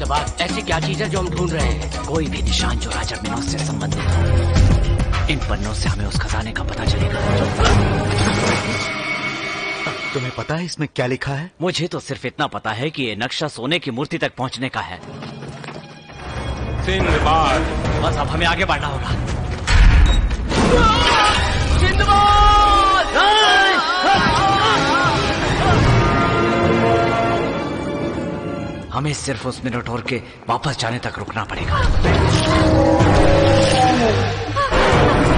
Sinbad, ऐसी क्या चीज है जो हम ढूंढ रहे हैं? कोई भी निशान जो राजा मिनोस से संबंधित हो। इन पन्नों से हमें उस खजाने का पता चलेगा। तुम्हें पता है इसमें क्या लिखा है? मुझे तो सिर्फ इतना पता है कि ये नक्शा सोने की मूर्ति तक पहुंचने का है। सिंदबाद, बस अब हमें आगे बढ़ना होगा। हमें सिर्फ उस मिनोटोर के वापस जाने तक रुकना पड़ेगा।